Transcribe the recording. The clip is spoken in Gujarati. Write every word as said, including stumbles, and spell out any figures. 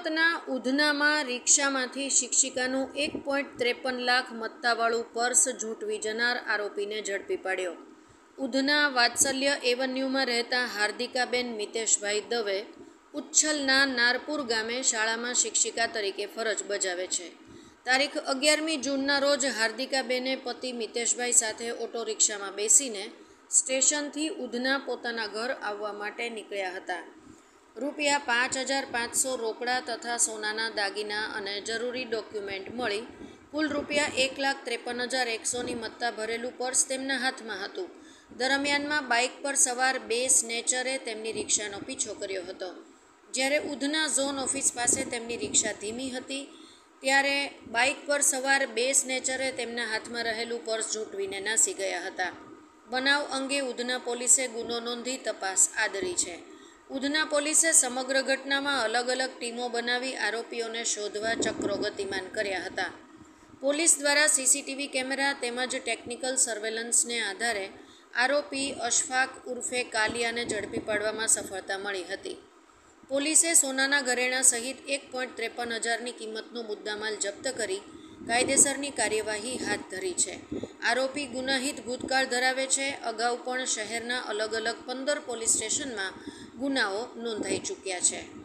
સુરતના ઉધનામાં રિક્ષામાંથી શિક્ષિકાનું એક પોઈન્ટ ત્રેપન લાખ મત્તાવાળું પર્સ ઝૂંટવી જનાર આરોપીને ઝડપી પાડ્યો. ઉધના વાત્સલ્ય એવન્યુમાં રહેતા હાર્દિકાબેન મિતેશભાઈ દવે ઉચ્છલના નારપુર ગામે શાળામાં શિક્ષિકા તરીકે ફરજ બજાવે છે. તારીખ અગિયારમી જૂનના રોજ હાર્દિકાબેને પતિ મિતેશભાઈ સાથે ઓટો રિક્ષામાં બેસીને સ્ટેશનથી ઉધના પોતાના ઘર આવવા માટે નીકળ્યા હતા. રૂપિયા પાંચ હજાર પાંચસો રોકડા તથા સોનાના દાગીના અને જરૂરી ડોક્યુમેન્ટ મળી કુલ રૂપિયા એક લાખ ત્રેપન હજાર એકસોની મત્તા ભરેલું પર્સ તેમના હાથમાં હતું. દરમિયાનમાં બાઇક પર સવાર બે સ્નેચરે તેમની રિક્ષાનો પીછો કર્યો હતો. જ્યારે ઉધના ઝોન ઓફિસ પાસે તેમની રિક્ષા ધીમી હતી ત્યારે બાઇક પર સવાર બે સ્નેચરે તેમના હાથમાં રહેલું પર્સ ઝૂંટવીને નાસી ગયા હતા. બનાવ અંગે ઉધના પોલીસે ગુનો નોંધી તપાસ આદરી છે. ઉધના પોલીસે સમગ્ર ઘટનામાં અલગ અલગ ટીમો બનાવી આરોપીઓને શોધવા ચક્રો ગતિમાન કર્યા હતા. પોલીસ દ્વારા સીસીટીવી કેમેરા તેમજ ટેકનિકલ સર્વેલન્સને આધારે આરોપી અશફાક ઉર્ફે કાલિયાને ઝડપી પાડવામાં સફળતા મળી હતી. પોલીસે સોનાના ઘરેણાં સહિત એક પોઈન્ટ ત્રેપન હજારની કિંમતનો મુદ્દામાલ જપ્ત કરી કાયદેસરની કાર્યવાહી હાથ ધરી છે. આરોપી ગુનાહિત ભૂતકાળ ધરાવે છે. અગાઉ પણ શહેરના અલગ અલગ પંદર પોલીસ સ્ટેશનમાં ગુનાઓ નોંધાઈ ચૂક્યા છે.